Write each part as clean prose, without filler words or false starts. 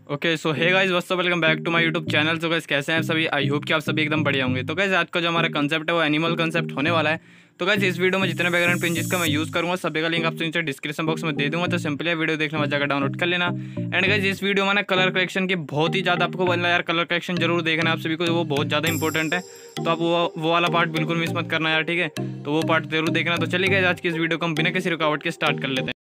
Okay so hey guys what's up, welcome back to my YouTube channel. तो guys कैसे हैं सभी? I hope कि आप सभी एकदम बढ़िया होंगे। तो गाइस आज का जो हमारा कंसेप्ट है वो एनिमल कंसेप्ट होने वाला है। तो गाइस इस वीडियो में जितने बैकग्राउंड पेजेस का मैं यूज़ करूंगा सभी का लिंक आपसे नीचे डिस्क्रिप्शन बॉक्स में दे दूंगा। तो सिंपली वीडियो देखने में जाकर डाउनलोड कर लेना। एंड गाइस इस वीडियो में ना कलर करेक्शन की बहुत ही ज़्यादा आपको बोलना यार, कलर करेक्शन जरूर देखना है आप सभी को, वो बहुत ज़्यादा इंपॉर्टेंट है। तो आप वो वाला पार्ट बिल्कुल मिस मत करना यार, ठीक है? तो वो पार्ट जरूर देखना। तो चलिए गाइस आज की इस वीडियो को हम बिना किसी रुकावट के स्टार्ट कर लेते हैं।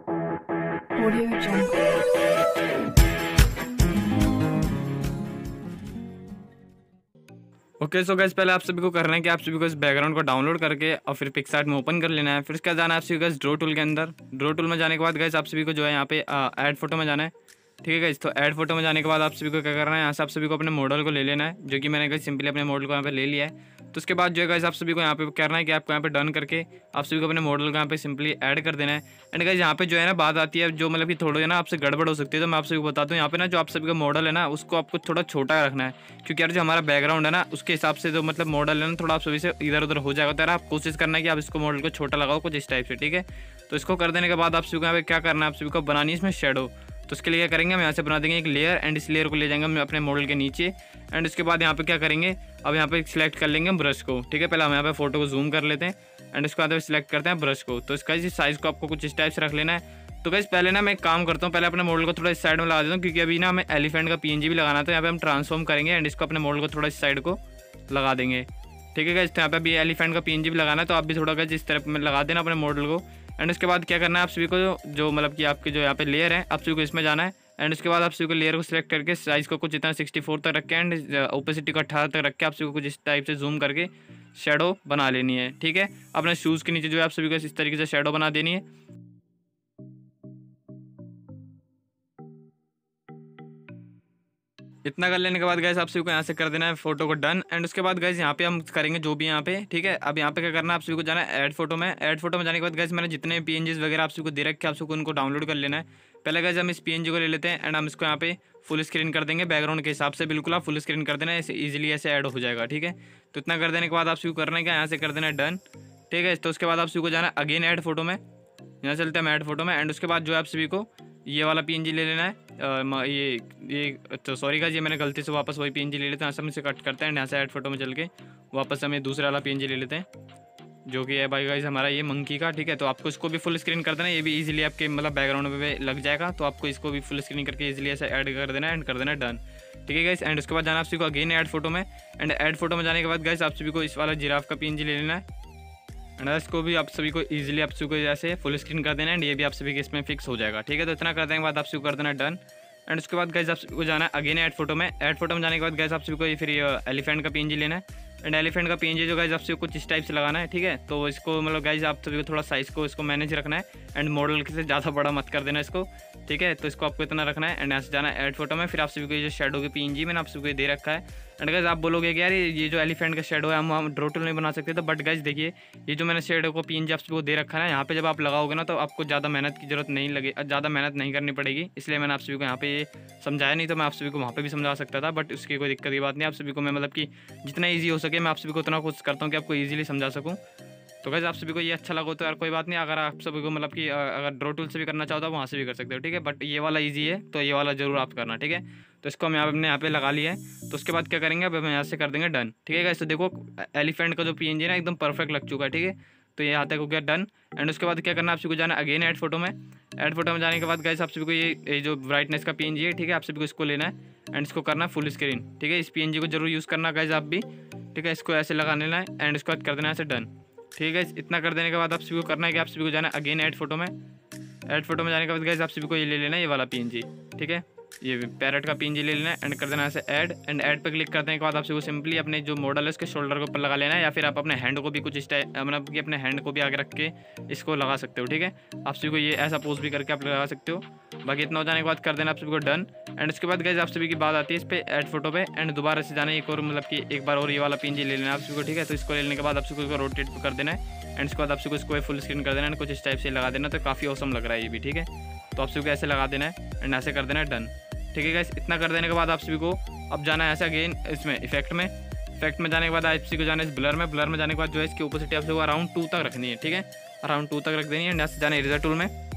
ओके सो गाइस पहले आप सभी को करना है कि आप सभी को इस बैकग्राउंड को डाउनलोड करके और फिर पिक्सआर्ट में ओपन कर लेना है। फिर उसके बाद जाना है आप सभी को ड्रॉ टूल के अंदर। ड्रॉ टूल में जाने के बाद गाइस आप सभी को जो है यहाँ पे ऐड फोटो में जाना है, ठीक है गाइस? तो ऐड फोटो में जाने के बाद आप सभी को क्या करना है, यहाँ से आप सभी को अपने मॉडल को ले लेना है, जो कि मैंने गाइस सिंपली अपने मॉडल को यहाँ पे ले लिया है। तो उसके बाद जो है गाइस आप सभी को यहाँ पे करना है कि आपको यहाँ पे डन करके आप सभी को अपने मॉडल को यहाँ पे सिंपली ऐड कर देना है। एंड गाइस यहाँ पे जो है ना बात आती है जो मतलब कि थोड़ा ना आपसे गड़बड़ हो सकती है, तो मैं आप सभी को बता दूँ यहाँ पे ना जो आप सभी का मॉडल है ना उसको आपको थोड़ा छोटा रखना है, क्योंकि यार जो हमारा बैकग्राउंड है ना उसके हिसाब से जो मतलब मॉडल है ना थोड़ा आप सभी से इधर उधर हो जाएगा। तो यार आप कोशिश करना है कि आप इसको मॉडल को छोटा लगाओ कुछ इस टाइप से, ठीक है? तो इसको कर देने के बाद आप सभी को यहाँ पे क्या करना है, आप सभी को बनानी है इसमें शेडो। तो उसके लिए क्या करेंगे, हम यहाँ से बना देंगे एक लेयर एंड इस लेयर को ले जाएंगे हम अपने मॉडल के नीचे। एंड उसके बाद यहाँ पे क्या करेंगे, अब यहाँ पे सिलेक्ट कर लेंगे ब्रश को, ठीक है? पहले हम यहाँ पे फोटो को जूम कर लेते हैं एंड उसके बाद सिलेक्ट करते हैं ब्रश को। तो इसका इस साइज़ को आपको कुछ इस टाइप से रख लेना है। तो गाइस पहले ना मैं एक काम करता हूँ, पहले अपने मॉडल को थोड़ा इस साइड में लगा देता हूँ, क्योंकि अभी ना हमें एलिफेंट का पीएनजी भी लगाना था। यहाँ पे हम ट्रांसफॉर्म करेंगे एंड इसको अपने मॉडल को थोड़ा इस साइड को लगा देंगे, ठीक है गाइस? तो यहाँ पे अभी एलिफेंट का पीएनजी भी लगाना है, तो आप भी थोड़ा गाइस इस तरफ में लगा देना अपने मॉडल को। एंड उसके बाद क्या करना है, आप सभी को जो मतलब कि आपके जो यहाँ पे लेयर है आप सभी को इसमें जाना है। एंड उसके बाद आप सभी को लेयर को सिलेक्ट करके साइज़ को कुछ इतना 64 तक रख के एंड ओपेसिटी को 18 तक रख के आप सभी को कुछ इस टाइप से जूम करके शेडो बना लेनी है, ठीक है? अपने शूज़ के नीचे जो है आप सभी को इस तरीके से शेडो बना देनी है। इतना कर लेने के बाद गाइस आप सभी को यहाँ से कर देना है फोटो को डन। एंड उसके बाद गाइस यहाँ पे हम करेंगे जो भी यहाँ पे, ठीक है? अब यहाँ पे क्या करना है, आप सभी को जाना है ऐड फोटो में। ऐड फोटो में जाने के बाद गाइस मैंने जितने पीएनजीज वगैरह आप सभी को दे रखे आप सभी को उनको डाउनलोड कर लेना है। पहले गाइस हम इस पीएनजी को ले लेते हैं एंड हम इसको यहाँ पे फुल स्क्रीन कर देंगे बैकग्राउंड के हिसाब से। बिल्कुल आप फुल स्क्रीन कर देना, ऐसे ईजिली ऐसे ऐड हो जाएगा, ठीक है? तो इतना कर देने के बाद आप सभी को करना है क्या, यहाँ से कर देना है डन, ठीक है? तो उसके बाद आप सभी को जाना है अगेन ऐड फोटो में। यहाँ चलते हैं हम ऐड फोटो में एंड उसके बाद जो है आप सभी को ये वाला पीएनजी ले लेना है। ये तो सॉरी गाइस, ये मैंने गलती से वापस वही पीएनजी ले लेते हैं। हम इसे कट करते हैं, यहाँ से ऐड फोटो में चल के वापस हमें दूसरा वाला पीएनजी ले लेते हैं, जो कि है भाई गाइस हमारा ये मंकी का, ठीक है? तो आपको इसको भी फुल स्क्रीन कर देना, ये भी इजीली आपके मतलब बैकग्राउंड पे लग जाएगा। तो आपको इसको भी फुल स्क्रीन करके इजीली ऐसे ऐड कर देना एंड कर देना डन, ठीक है गाइस? एंड उसके बाद जाना आप सभी को अगेन ऐड फोटो में। एंड ऐड फोटो में जाने के बाद गाइस आप सभी को इस वाला जिराफ का पीएनजी ले लेना है एंड इसको भी आप सभी को इजीली आप सभी को जैसे फुल स्क्रीन कर देना एंड ये भी आप सभी के इसमें फिक्स हो जाएगा, ठीक है? तो इतना कर देने के बाद आप सभी को कर देना डन। एंड उसके बाद गाइस आप सभी को जाना है अगेन ऐड फोटो में। ऐड फोटो में जाने के बाद गाइस आप सभी को फिर एलिफेंट का पीएनजी लेना है एंड एलिफेंट का पीएनजी जो गाइस आप सभी को कुछ इस टाइप से लगाना है, ठीक है? तो इसको मतलब गाइस आप सभी को थोड़ा साइज़ को इसको मैनेज रखना है एंड मॉडल से ज़्यादा बड़ा मत कर देना इसको, ठीक है? तो इसको आपको इतना रखना है एंड यहाँ से जाना है ऐड फोटो में। फिर आप सभी को ये जो शेडो के पीएनजी मैंने आप सभी को दे रखा है। एंड गाइस आप बोलोगे कि यार ये जो एलिफेंट का शेडो है हम ड्रॉ टूल नहीं बना सकते, तो बट गाइस देखिए ये जो मैंने शेडो को पीएनजी आप सभी को दे रखा है ना, यहाँ पे जब आप लगाओगे ना तो आपको ज़्यादा मेहनत की जरूरत नहीं लगे, ज़्यादा मेहनत नहीं करनी पड़ेगी। इसलिए मैंने आप सभी को यहाँ पे ये समझाया, नहीं तो मैं आप सभी को वहाँ पे भी समझा सकता था, बट उसकी कोई दिक्कत की बात नहीं। आप सभी को मैं मतलब कि जितना ईजी हो सके मैं आप सभी को उतना कोशिश करता हूँ कि आपको ईजिली समझा सकूँ। तो गाइस आप सभी को ये अच्छा लगा तो यार कोई बात नहीं, अगर आप सभी को मतलब कि अगर ड्रॉ टूल से भी करना चाहो तो वहाँ से भी कर सकते हो, ठीक है? बट ये वाला ईजी है तो ये वाला जरूर आप करना, ठीक है? तो इसको हम हमने यहाँ पे लगा लिया है। तो उसके बाद क्या करेंगे, अब हम यहाँ से कर देंगे डन, ठीक है गाइस? तो देखो एलिफेंट का जो पीएनजी है ना एकदम परफेक्ट लग चुका है, ठीक है? तो ये यहाँ तक हो गया डन। एंड उसके बाद क्या करना है, आप सभी को जाना अगेन ऐड फोटो में। ऐड फोटो में जाने के बाद गाइस आप सभी को ये जो ब्राइटनेस का पीएनजी है, ठीक है? आप सभी को इसको लेना है एंड इसको करना है फुल स्क्रीन, ठीक है? इस पीएनजी को जरूर यूज़ करना गाइस आप भी, ठीक है? इसको ऐसे लगा लेना है एंड इसको कर देना है ऐसे डन, ठीक है? इतना कर देने के बाद आप सभी को करना है कि आप सभी को जाना है अगेन ऐड फोटो में। ऐड फोटो में जाने के बाद गाइस आप सभी को ये ले लेना है ये वाला पीएनजी, ठीक है? ये पैरेट का पीएनजी ले लेना है एंड कर देना है ऐसे ऐड। एंड ऐड पे क्लिक करने के बाद आप सभी को सिंपली अपने जो मॉडल है उसके शोल्डर के ऊपर लगा लेना है, या फिर आप अपने हैंड को भी कुछ इस टाइप मतलब कि अपने हैंड को भी आगे रख के इसको लगा सकते हो, ठीक है? आप सभी को ये ऐसा पोज भी करके आप लगा सकते हो। बाकी इतना हो जाने के बाद कर देना आप सभी को डन। एंड उसके बाद गाइस आप सभी की बात आती है इस पर ऐड फोटो पे एंड दोबारा से जाना एक और मतलब कि एक बार और ये वाला पीएनजी ले लेना आप सभी को, ठीक है? तो इसको लेने के बाद आप सभी को रोटेट कर देना है एंड उसके बाद आप सभी को इसको फुल स्क्रीन कर देना है, कुछ इस टाइप से लगा देना। तो काफ़ी औसम लग रहा है ये भी, ठीक है? तो आप सभी को ऐसे लगा देना है एंड ऐसे कर देना है डन, ठीक है गाइस? इतना कर देने के बाद आप सभी को अब जाना है ऐसा अगेन इसमें इफेक्ट में। इफेक्ट में जाने के बाद आप सभी को जाना है इस ब्लर में। ब्लर में जाने के बाद जो है इसकी ओपोसिटी आप सभी को अराउंड 2 तक रखनी है, ठीक है? अराउंड 2 तक रख देनी है। यहाँ से जाना है इरेजर टूल में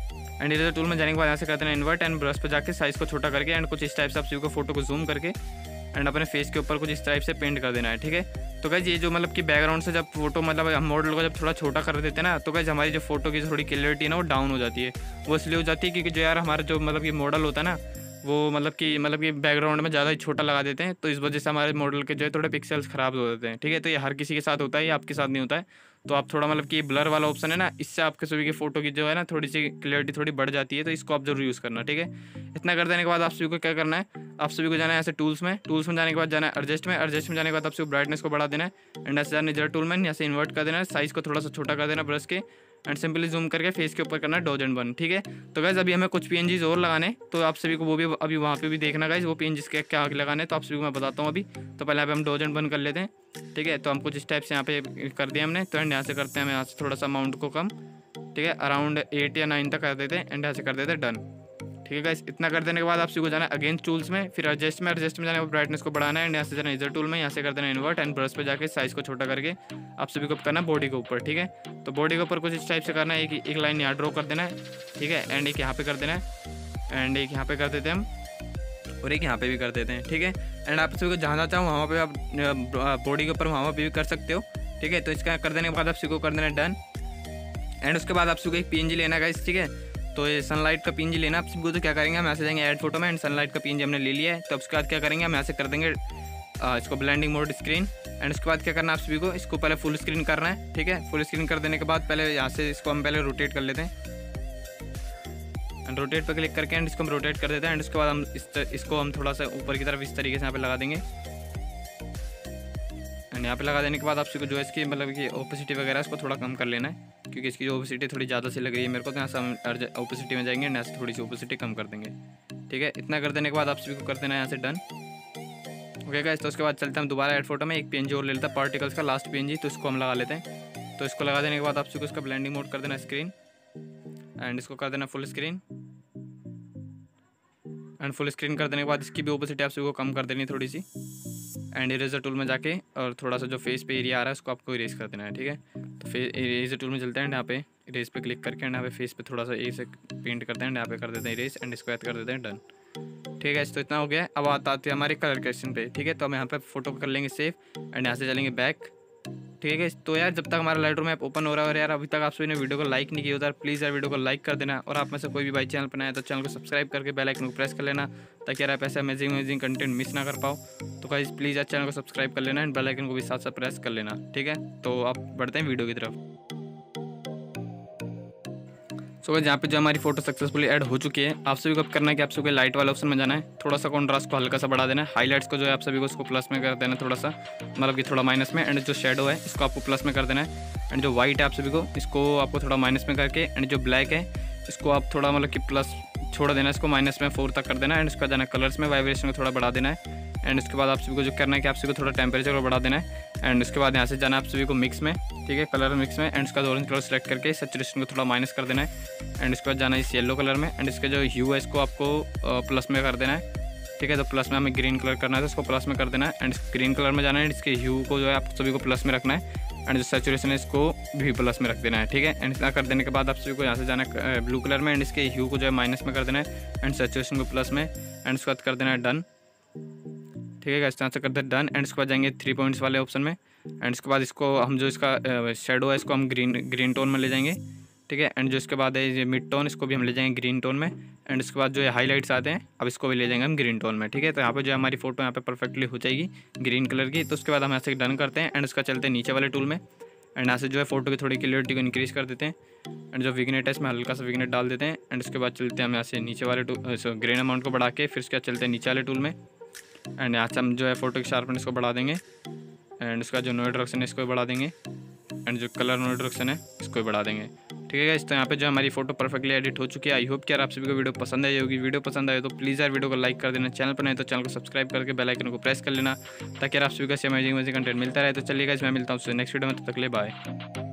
एंड इरेजर टूल में जाने के बाद यहाँ से करते हैं इन्वर्ट एंड ब्रश पे जाके साइज़ को छोटा करके एंड कुछ इस टाइप से आप सभी को फोटो को जूम करके एंड अपने फेस के ऊपर कुछ इस टाइप से पेंट कर देना है, ठीक है। तो गाइस ये जो मतलब कि बैकग्राउंड से जब फोटो मतलब हम मॉडल को जब थोड़ा छोटा कर देते हैं ना, तो गाइस हमारी जो फोटो की थोड़ी क्लियरिटी ना वो डाउन हो जाती है। वो इसलिए हो जाती है क्योंकि जो यार हमारा जो मतलब कि मॉडल होता है ना, वो मतलब कि बैकग्राउंड में ज़्यादा ही छोटा लगा देते हैं, तो इस वजह से हमारे मॉडल के जो है थोड़े पिक्सल्स ख़राब हो जाते हैं, ठीक है। तो ये हर किसी के साथ होता है, ये आपके साथ नहीं होता है। तो आप थोड़ा मतलब कि ब्लर वाला ऑप्शन है ना, इससे आपके सभी की फ़ोटो की जो है ना थोड़ी सी क्लियरिटी थोड़ी बढ़ जाती है, तो इसको आप जरूर यूज़ करना, ठीक है। इतना कर देने के बाद आप सभी को क्या करना है, आप सभी को जाना है ऐसे टूल्स में जाने के बाद जाना है एडजस्ट में जाने के बाद आप सभी ब्राइटनेस को बढ़ा देना है एंड ऐसे जाना इरेजर टूल में यहाँ से इन्वर्ट कर देना है, साइज़ को थोड़ा सा छोटा कर देना ब्रश के एंड सिंपली जूम करके फेस के ऊपर करना है डॉज एंड बन, ठीक है। तो गाइस अभी हमें कुछ पीएनजीज और लगाने, तो आप सभी को वो भी अभी वहाँ पे भी देखना गाइस वो पीएनजीज के क्या लगाने, तो आप सभी को मैं बताता हूँ अभी। तो पहले यहाँ पे हम डॉज एंड बन कर लेते हैं, ठीक है। तो हम कुछ इस टाइप से यहाँ पे कर दिया हमने, तो एंड यहाँ से करते हैं हम यहाँ से थोड़ा सा अमाउंट को कम, ठीक है, अराउंड 8 या 9 तक कर देते हैं एंड यहाँ से कर देते हैं डन, ठीक है गाइस। इतना कर देने के बाद आप सभी को जाना है अगेन टूल्स में, फिर एडजस्ट में जाने के ब्राइटनेस को बढ़ाना है एंड यहाँ से जाना इरेजर टूल में, यहाँ से कर देना इन्वर्ट एंड ब्रश पे जाके साइज़ को छोटा करके आप सभी को करना बॉडी के ऊपर, ठीक है। तो बॉडी के ऊपर कुछ इस टाइप से करना है, एक लाइन यहाँ ड्रॉ कर देना है, ठीक है, एंड एक यहाँ पे कर देना है एंड एक यहाँ पे कर देते हैं हम और एक यहाँ पे भी कर देते हैं, ठीक है। एंड आप सभी को जहाँ चाहो वहाँ पे आप बॉडी के ऊपर वहाँ पे भी कर सकते हो, ठीक है। तो इसका कर देने के बाद आप सभी को कर देना डन एंड उसके बाद आप सभी को एक पीएनजी लेना है गाइस, ठीक है। तो ये सनलाइट का पीएनजी लेना आप सबको, तो क्या करेंगे हम यहाँ से जाएंगे ऐड फोटो में एंड सनलाइट का पीएनजी हमने ले लिया है। तो उसके बाद क्या करेंगे हम यहाँ से कर देंगे इसको ब्लेंडिंग मोड स्क्रीन एंड उसके बाद क्या करना है आप सभी को इसको पहले फुल स्क्रीन करना है, ठीक है। फुल स्क्रीन कर देने के बाद पहले यहाँ से इसको हम पहले रोटेट कर लेते हैं एंड रोटेट पर क्लिक करके एंड इसको हम रोटेट कर देते हैं एंड उसके बाद हम इसको हम थोड़ा सा ऊपर की तरफ इस तरीके से यहाँ पे लगा देंगे एंड यहाँ पे लगा देने के बाद आप सभी को जो है इसकी मतलब कि ओपेसिटी वगैरह इसको थोड़ा कम कर लेना है, क्योंकि इसकी जो ओपेसिटी थोड़ी ज़्यादा सी लग रही है मेरे को, तो यहाँ से हम ओपेसिटी में जाएंगे एंड यहाँ से थोड़ी सी ओपेसिटी कम कर देंगे, ठीक है। इतना कर देने के बाद आप सभी को कर देना है यहाँ से डन, ओके गाइस। तो उसके बाद चलते हैं हम दोबारा ऐड फोटो में, एक पीएनजी और ले लेते हैं पार्टिकल्स का लास्ट पीएनजी, तो इसको हम लगा लेते हैं। तो इसको लगा देने के बाद आप सभी को इसका ब्लेंडिंग मोड कर देना स्क्रीन एंड इसको कर देना full screen and full screen कर देने के बाद इसकी भी ओपेसिटी आप सभी को कम कर देनी थोड़ी सी एंड इरेजर टूल में जाके और थोड़ा सा जो फेस पे एरिया आ रहा है उसको आपको इरेज कर देना है, ठीक है। तो इरेजर टूल में चलते हैं, यहाँ पे इरेज पे क्लिक करके यहाँ पे फेस पे थोड़ा सा ए से पेंट करते हैं, यहाँ पे कर देते हैं इरेज एंड इसको ऐड कर देते हैं डन, ठीक है। तो इतना हो गया। अब आते हैं हमारे कलर करेक्शन पे, ठीक है। तो हम यहाँ पे फोटो कर लेंगे सेव एंड यहाँ से चलेंगे बैक, ठीक है। तो यार जब तक हमारा लाइटरूम ऐप ओपन हो रहा है और यार अभी तक आप सभी ने वीडियो को लाइक नहीं किया होता, प्लीज़ यार वीडियो को लाइक कर देना और आप में से कोई भी भाई चैनल पर आए तो चैनल को सब्सक्राइब करके बेल आइकन को प्रेस कर लेना, ताकि यार आप ऐसे अमेजिंग कंटेंट मिस ना कर पाओ। तो गाइस प्लीज़ यार चैनल को सब्सक्राइब कर लेना एंड बेल आइकन को भी साथ साथ प्रेस कर लेना, ठीक है। तो आप बढ़ते हैं वीडियो की तरफ। सो गाइस यहाँ पे जो हमारी फोटो सक्सेसफुली ऐड हो चुकी है, आप सभी को अब करना है कि आप सभी को लाइट वाले ऑप्शन में जाना है, थोड़ा सा कॉन्ट्रास्ट को हल्का सा बढ़ा देना है, हाईलाइट्स को जो है आप सभी को उसको प्लस में कर देना है थोड़ा सा, मतलब कि थोड़ा माइनस में, एंड जो शेडो है इसको आपको प्लस में कर देना है एंड जो वाइट है आप सभी को इसको आपको थोड़ा माइनस में करके एंड जो ब्लैक है इसको आप थोड़ा मतलब कि प्लस छोड़ देना है, इसको माइनस में 4 तक कर देना है एंड उसका जाना कलर्स में वाइब्रेशन को थोड़ा बढ़ा देना है एंड उसके बाद आप सभी को जो करना है कि आप सभी को थोड़ा टेम्परेचर को बढ़ा देना है एंड उसके बाद यहाँ से जाना है आप सभी को मिक्स में, ठीक है, कलर मिक्स में एंड उसका ऑरेंज कलर सेलेक्ट करके सैचुरेशन को थोड़ा माइनस कर देना है एंड उसके बाद जाना है इस येलो कलर में एंड इसका जो ह्यू है इसको आपको प्लस में कर देना है, ठीक है। तो प्लस में हमें ग्रीन कलर करना है तो इसको प्लस में कर देना है एंड ग्रीन कलर में जाना है, इसके ह्यू को जो है आप सभी को प्लस में रखना है एंड जो सैचुरेशन है इसको भी प्लस में रख देना है, ठीक है। एंड इतना कर देने के बाद आप सभी को यहाँ से जाना है ब्लू कलर में एंड इसके ह्यू को जो है माइनस में कर देना है एंड सैचुरेशन को प्लस में एंड उसके बाद कर देना है डन, ठीक है। इस तरह से कर दे डन एंड उसके बाद जाएंगे 3 पॉइंट्स वाले ऑप्शन में एंड उसके बाद इसको हम जो इसका शेडो है इसको हम ग्रीन टोन में ले जाएंगे, ठीक है। एंड जो इसके बाद है ये मिड टोन इसको भी हम ले जाएंगे ग्रीन टोन में एंड उसके बाद जो है हाईलाइट्स आते हैं अब इसको भी ले जाएंगे हम ग्रीन टोन में, ठीक है। तो यहाँ पे जो है हमारी फोटो यहाँ पे परफेक्टली हो जाएगी ग्रीन कलर की। तो उसके बाद हम ऐसे डन करते हैं एंड उसका चलते हैं नीचे वाले टूल में एंड यहाँ से जो है फोटो की थोड़ी क्लियरिटी को इंक्रीज कर देते हैं एंड जो विग्नेट है इसमें हल्का सा विग्नेट डाल देते हैं एंड उसके बाद चलते हैं हम यहाँ से नीचे वाले ग्रेन अमाउंट को बढ़ा के फिर उसके बाद चलते हैं नीचे वाले टूल में एंड यहाँ से हम जो है फोटो की शार्पनेस को बढ़ा देंगे एंड उसका जो नो डायरेक्शन है इसको भी बढ़ा देंगे एंड जो कलर नो डायरेक्शन है इसको भी बढ़ा देंगे, ठीक है। इस तो यहाँ पे जो हमारी फोटो परफेक्टली एडिट हो चुकी है। आई होप कि यार आप सभी को वीडियो पसंद आई होगी। वीडियो पसंद आए तो प्लीज़ यार वीडियो को लाइक कर देना, चैनल पर नहीं तो चैनल को सब्सक्राइब करके बेल आइकन को प्रेस कर लेना, ताकि यार आप सभी को अमेजिंग कंटेंट मिलता रहे। तो चलिएगा मैं मिलता हूँ नेक्स्ट वीडियो में, तब तक के लिए बाय।